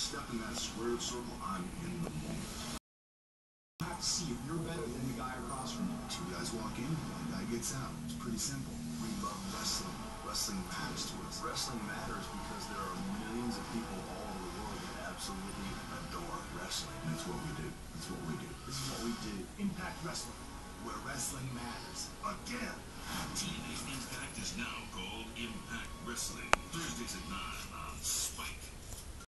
step in that squared circle, I'm in the moment. You have to see if you're better than the guy across from you. Two guys walk in, one guy gets out. It's pretty simple. We love wrestling. Wrestling matters to us. Wrestling matters because there are millions of people all over the world that absolutely adore wrestling. And that's what we do. That's what we do. This is what we do. Impact Wrestling, where wrestling matters. Again. TV's Impact is now called Impact Wrestling. Thursdays at 9